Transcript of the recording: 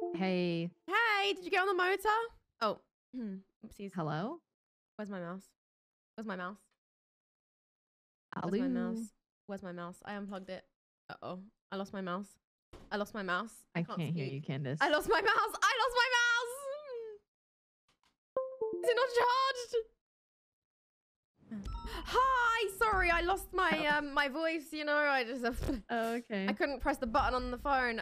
Hey. Hey, did you get on the motor? Oh, oopsies. Hello? Where's my mouse? Where's my mouse? Hello? Where's my mouse? Where's my mouse? I unplugged it. Uh-oh. I lost my mouse. I lost my mouse. I can't hear you, Candice. I lost my mouse. I lost my mouse. Is it not charged? Hi. Sorry, I lost my my voice. You know, I just Oh, okay. I couldn't press the button on the phone.